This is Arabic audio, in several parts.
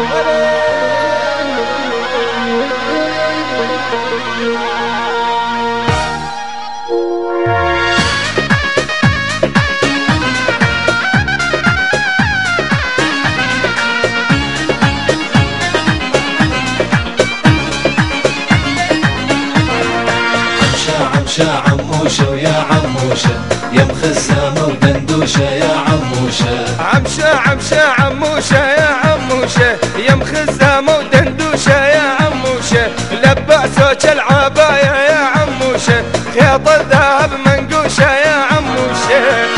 عمشة عموشة ويا عموشة يا مخزامة ودندوشة يا عموشة. عمشة عموشة يا عموشة يا مخزامة ودندوشة يا عموشة، لباسوك العباية يا عموشة، خيط الذهب منقوشة يا عموشة.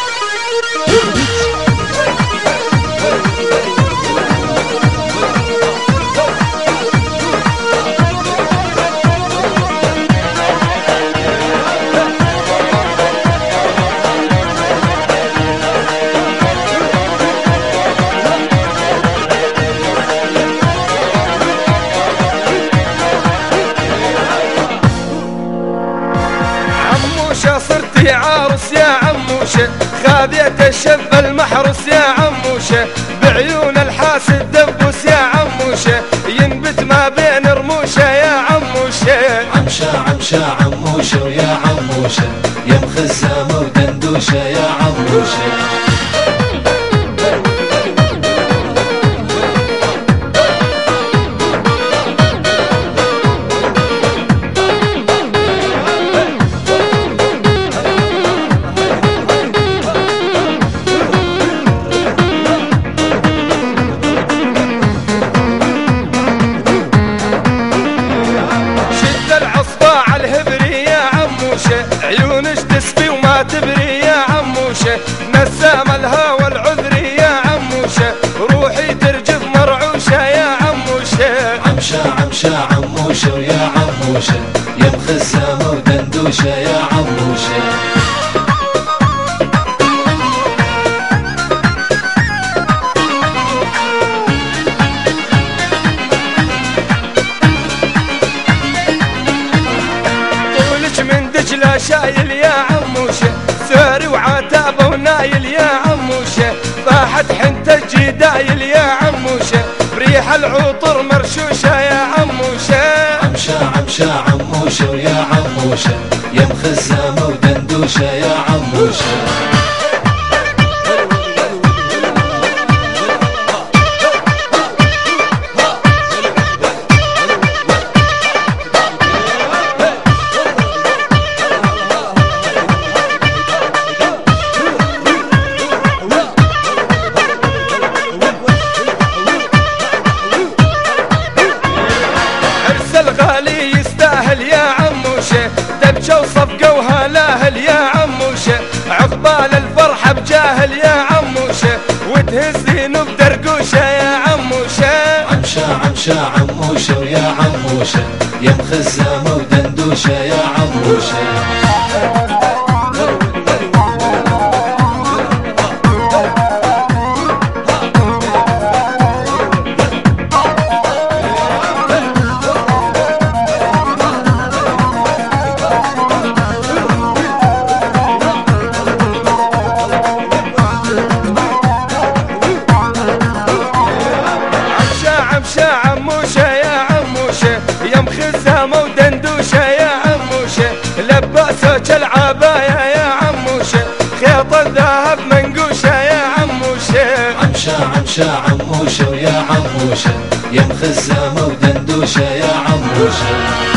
صرتي عروس يا عموشة، خاذيت الشب المحروس يا عموشة، بعيون الحاسد دبوس يا عموشة، ينبت ما بين رموشة يا عموشة. عمشة عموشة ويا عموشة يا مخزامة ودندوشة يا عموشة. عيونش تسبي وما تبري يا عموشة، نسام الهوى العذري يا عموشة، روحي ترجف مرعوشة يا عموشة. عمشة عموشة ويا عموشة يا مخزامة ودندوشة يا عموشة. لا شايل يا عموشة، ساري وعتابة ونايل يا عموشة، طاحت حنت الجدايل يا عموشة، بريح العطر مرشوشة يا عموشة. عمشة عموشة ويا عموشة يا مخزامة ودندوشة يا عموشة. الغالي يستاهل يا عموشة، دبشة وصفقة وهلاهل يا عموشة، عقبال الفرحة بجاهل يا عموشة، وتهزين بدرقوشة يا عموشة. عمشة عموشة ويا عموشة يا مخزامة ودندوشة يا عموشة. عموشة يا عموشة يا مخزامة ودندوشة يا عموشة، لباسوك العباية يا عموشة، خيط الذهب منقوشة يا عموشة. عمشة عموشة ويا عموشة يا مخزامة ودندوشة يا عموشة.